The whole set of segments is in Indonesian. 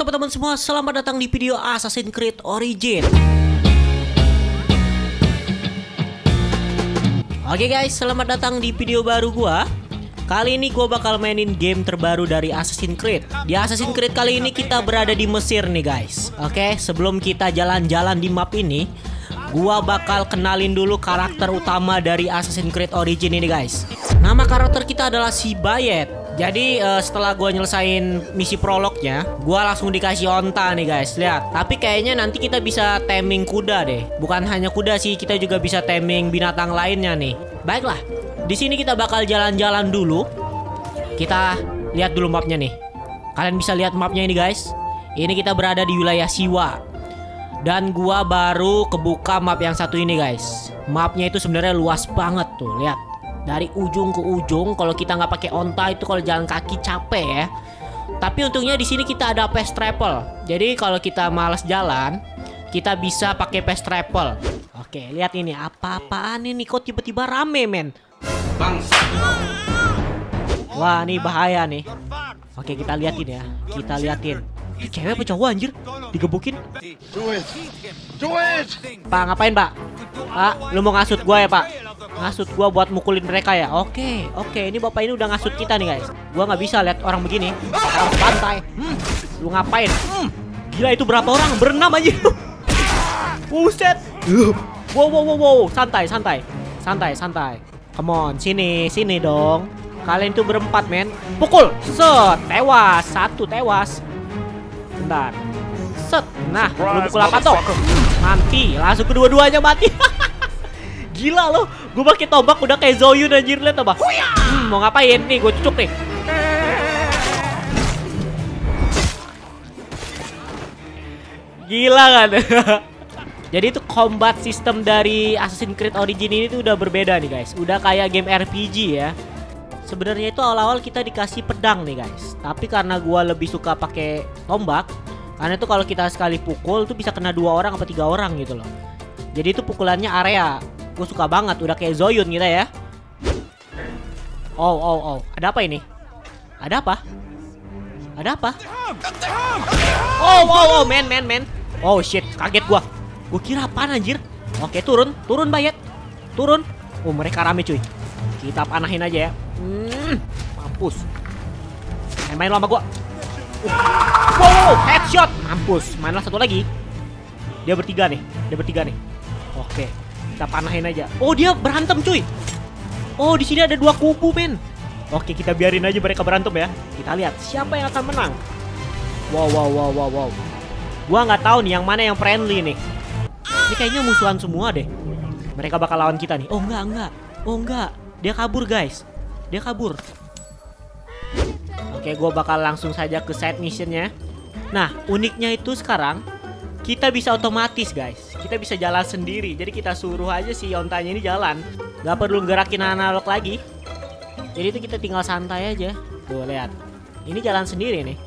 teman-teman semua, selamat datang di video Assassin's Creed Origin. Oke guys, selamat datang di video baru gua. Kali ini gua bakal mainin game terbaru dari Assassin's Creed. Di Assassin's Creed kali ini kita berada di Mesir nih guys. Oke, sebelum kita jalan-jalan di map ini, gua bakal kenalin dulu karakter utama dari Assassin's Creed Origin ini guys. Nama karakter kita adalah si Bayet. Jadi setelah gue nyelesain misi prolognya, gue langsung dikasih onta nih guys. Lihat, tapi kayaknya nanti kita bisa taming kuda deh. Bukan hanya kuda sih, kita juga bisa taming binatang lainnya nih. Baiklah, di sini kita bakal jalan-jalan dulu. Kita lihat dulu mapnya nih. Kalian bisa lihat mapnya ini guys. Ini kita berada di wilayah Siwa. Dan gua baru kebuka map yang satu ini guys. Mapnya itu sebenarnya luas banget tuh, lihat. Dari ujung ke ujung, kalau kita nggak pakai onta itu kalau jalan kaki capek ya. Tapi untungnya di sini kita ada fast travel. Jadi kalau kita malas jalan, kita bisa pakai fast travel. Oke, lihat ini apa-apaan ini kok tiba-tiba rame men. Wah, ini bahaya nih. Oke, kita liatin ya. Kita liatin. Ini cewek apa cowok anjir? Digebukin. Pak, ngapain pak? Pak, lu mau ngasut gua ya pak? Ngasut gua buat mukulin mereka ya? Oke, ini bapak ini udah ngasut kita nih guys. Gua nggak bisa lihat orang begini. Harus bantai. Lu ngapain? Gila, itu berapa orang? Berenam aja. Buset. Wow. Santai. Come on, sini dong. Kalian tuh berempat men. Pukul. Set. Tewas. Satu tewas. Bentar. Set. Nah, lu pukul apa tuh? Mati. Langsung kedua-duanya mati. Gila loh, gue pakai tombak udah kayak Zoyun anjir, lihat tombak. Mau ngapain nih? Gue cucuk nih. Gila kan? Jadi itu combat system dari Assassin's Creed Origin ini tuh udah berbeda nih guys. Udah kayak game RPG ya. Sebenarnya itu awal-awal kita dikasih pedang nih guys. Tapi karena gue lebih suka pakai tombak, karena itu kalau kita sekali pukul tuh bisa kena 2 orang atau 3 orang gitu loh. Jadi itu pukulannya area. Gue suka banget, udah kayak Zoyun kita ya. Oh. Ada apa ini? Ada apa? Oh, men. Oh shit, kaget gua. Gue kira apaan anjir. Oke, turun Bayet. Turun. Oh, mereka rame cuy. Kita panahin aja ya. Mampus. Main lo sama gua. Wow, headshot. Mampus. Mainlah satu lagi. Dia bertiga nih. Oke. Kita panahin aja. Oh, dia berantem cuy. Oh, di sini ada 2 kubu men. Oke, kita biarin aja mereka berantem ya. Kita lihat siapa yang akan menang. Wow. Gua nggak tahu nih yang mana yang friendly nih. Ini kayaknya musuhan semua deh. Mereka bakal lawan kita nih. Oh enggak. Dia kabur guys. Oke, gua bakal langsung saja ke side missionnya. Nah, uniknya itu sekarang kita bisa otomatis guys. Kita bisa jalan sendiri. Jadi kita suruh aja si ontanya ini jalan. Gak perlu gerakin analog lagi. Jadi itu kita tinggal santai aja. Tuh lihat. Ini jalan sendiri nih.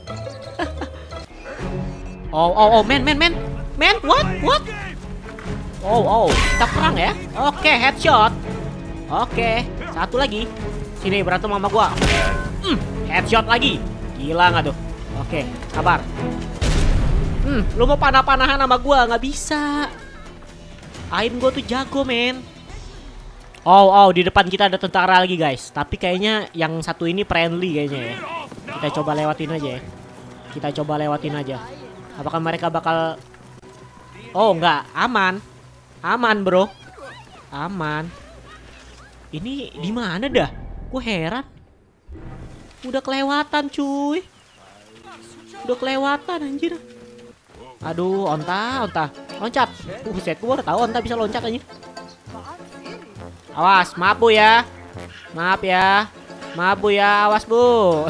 Oh, men. What? Oh, kita perang ya. Oke, headshot. Oke, satu lagi. Sini berantem sama gua. Headshot lagi. Gila nggak tuh? Oke, sabar. Lu mau panah-panahan sama gua? Nggak bisa. Aim gua tuh jago men. Oh, di depan kita ada tentara lagi guys. Tapi kayaknya yang satu ini friendly kayaknya ya. Kita coba lewatin aja. Apakah mereka bakal... Oh enggak, aman bro. Aman. Ini di mana dah? Gue heran. Udah kelewatan cuy. Anjir. Aduh, onta. Loncat. Buset, gue baru tahu onta bisa loncat aja. Awas, maaf bu ya. Awas bu.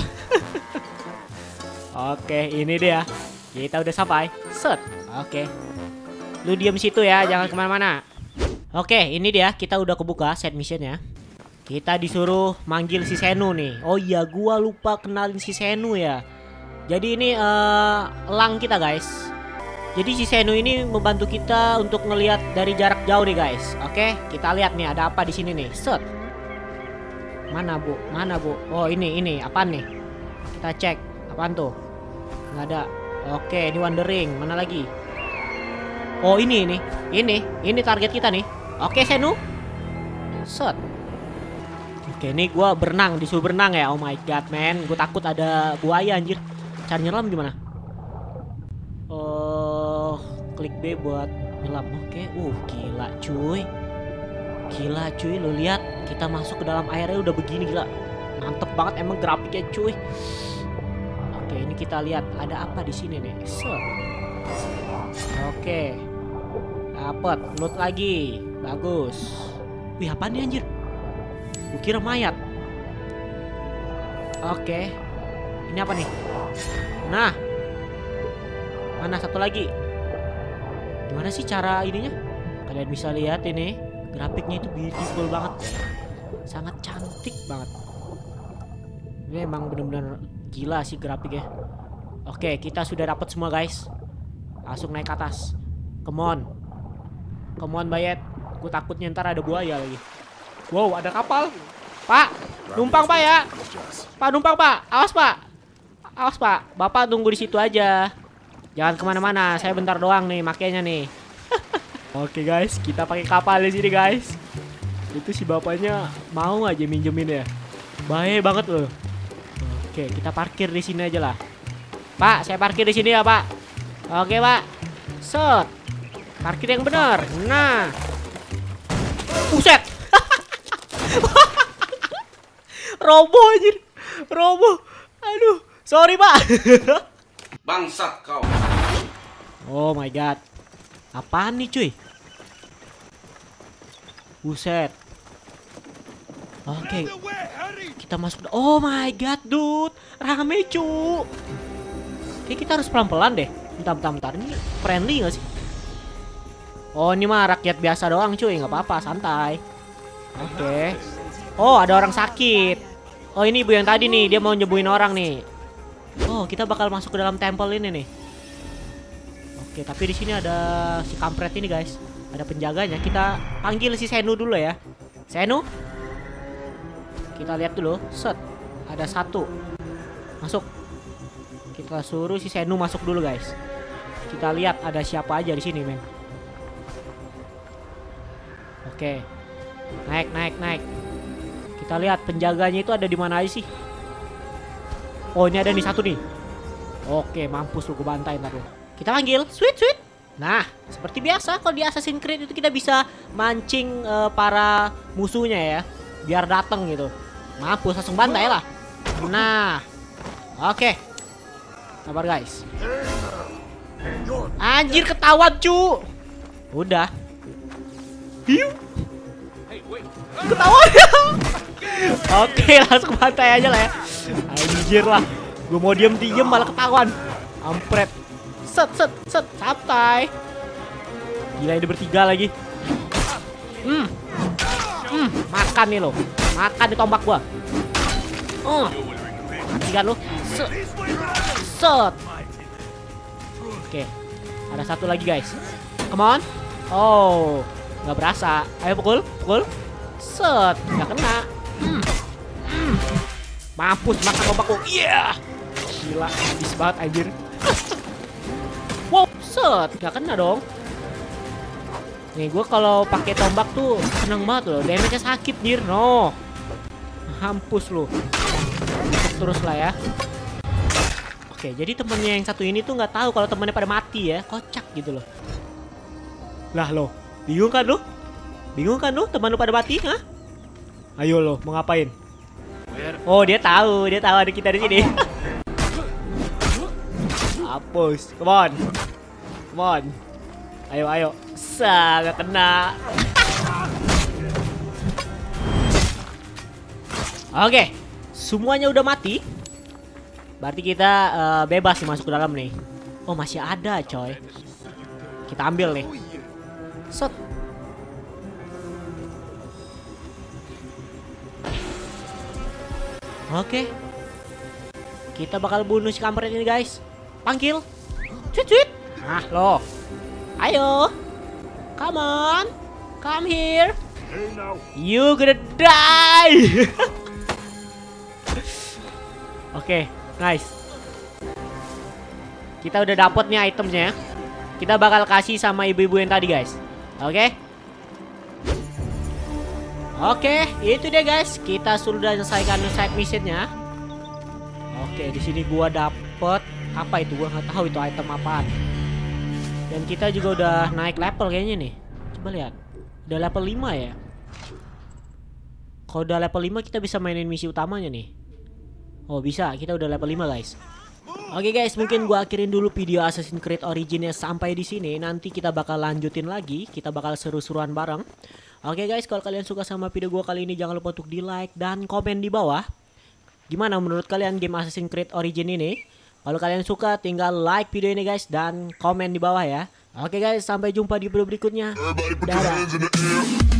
Oke, ini dia. Kita udah sampai. Set. Oke. Lu diam situ ya, jangan kemana-mana. Oke, ini dia. Kita udah kebuka set missionnya. Kita disuruh manggil si Senu nih. Oh iya, gua lupa kenalin si Senu ya. Jadi ini elang kita guys. Jadi si Senu ini membantu kita untuk ngelihat dari jarak jauh nih guys. Oke, kita lihat nih ada apa di sini nih. Set. Mana bu? Oh ini apaan nih? Kita cek. Apaan tuh? Nggak ada. Oke, ini Wandering. Mana lagi? Oh, ini target kita nih. Oke, Senu. Set. Oke, ini gua berenang, disuruh berenang ya. Oh my god, man. Gue takut ada buaya anjir. Cara nyelam gimana? Oh, klik B buat nyelam. Oke. Gila cuy. Gila cuy, lu lihat kita masuk ke dalam airnya udah begini, gila. Mantep banget emang grafiknya cuy. Oke, ini kita lihat ada apa di sini nih. Set. Oke. Dapat loot lagi. Bagus. Wih, apa nih anjir? Gue kira mayat. Oke. Ini apa nih? Nah. Mana satu lagi? Gimana sih cara ininya? Kalian bisa lihat ini. Grafiknya itu beautiful banget. Sangat cantik banget. Ini emang bener-bener gila sih grafiknya. Oke, kita sudah dapat semua guys. Langsung naik ke atas. Come on. Come on Bayet. Gue takutnya ntar ada buaya lagi. Wow, ada kapal. Pak, numpang Pak ya. Pak, numpang Pak. Awas Pak. Awas Pak. Bapak tunggu di situ aja. Jangan kemana-mana. Saya bentar doang nih makanya nih. Oke guys, kita pakai kapal di sini guys. Itu si bapaknya mau aja minjemin ya. Baik banget loh. Oke, kita parkir di sini aja lah. Pak, saya parkir di sini ya Pak. Oke Pak. Set. Parkir yang benar. Nah. Buset. Robo anjir. Robo. Aduh, sorry Pak. Bangsat kau. Oh my god. Apaan nih cuy? Buset. Oke. Kita masuk. Oh my god, dude. Rame cu. Oke, kita harus pelan-pelan deh. Bentar. Ini friendly gak sih? Oh, ini mah rakyat biasa doang cuy. Gak apa-apa, santai. Oke. Oh, ada orang sakit. Oh, ini ibu yang tadi nih. Dia mau nyembuhin orang nih. Oh, kita bakal masuk ke dalam temple ini nih. Oke, tapi di sini ada si kampret ini guys. Ada penjaganya. Kita panggil si Senu dulu ya. Senu. Kita lihat dulu. Set. Ada satu. Masuk. Kita suruh si Senu masuk dulu guys. Kita lihat ada siapa aja di sini, men. Oke. Naik. Kita lihat penjaganya itu ada di mana aja sih. Oh, ini ada nih satu nih. Oke, mampus lu, gue bantai ntar lu. Kita panggil, sweet. Nah, seperti biasa kalau di Assassin's Creed itu kita bisa mancing para musuhnya ya, biar datang gitu. Mampus, langsung bantai lah. Nah, oke. Sabar guys. Anjir, ketahuan cu. Udah. Hiu. Ketahuan. Oke, langsung bantai aja lah ya. Anjir lah. Gue mau diem malah ketahuan. Ampret. Set, santai. Gila, ini bertiga lagi. Makan nih lo. Makan di tombak gua. Mati kan lo. Set. Oke. Ada satu lagi guys. Come on. Oh, nggak berasa. Ayo pukul. Set. Nggak kena. Mampus makan tombakku. Iya. Gila, habis banget anjir. Wow, set, nggak kena dong. Nih, gue kalau pakai tombak tuh seneng banget loh. Damage-nya sakit, dir. No. Hampus lu. Terus lah ya. Oke, jadi temennya yang satu ini tuh nggak tahu kalau temennya pada mati ya. Kocak gitu loh. Lah lo, bingung kan lu? Teman lu pada mati, hah? Ayo lo, mau ngapain? Oh, dia tahu ada kita di sini. Hapus, come on. Ayo. Gak kena. Oke, semuanya udah mati. Berarti kita bebas nih masuk ke dalam nih. Oh, masih ada coy. Kita ambil nih. Set. Oke. Kita bakal bunuh si kampret ini guys. Panggil. Cuit. Nah lo. Ayo. Come on. Come here. You gonna die. Oke, nice. Kita udah dapet nih itemnya. Kita bakal kasih sama ibu-ibu yang tadi guys. Oke. Oke, itu deh guys. Kita sudah selesaikan side missionnya. Oke, di sini gua dapet apa itu? Gua nggak tahu itu item apaan. Dan kita juga udah naik level kayaknya nih. Coba lihat. Udah level 5 ya. Kalau udah level 5 kita bisa mainin misi utamanya nih. Oh, bisa. Kita udah level 5 guys. Oke guys, mungkin gua akhirin dulu video Assassin's Creed Origins-nya sampai di sini. Nanti kita bakal lanjutin lagi. Kita bakal seru-seruan bareng. Oke guys, kalau kalian suka sama video gua kali ini jangan lupa untuk di like dan komen di bawah. Gimana menurut kalian game Assassin's Creed Origins ini? Kalau kalian suka tinggal like video ini guys dan komen di bawah ya. Oke guys, sampai jumpa di video berikutnya. Dadah.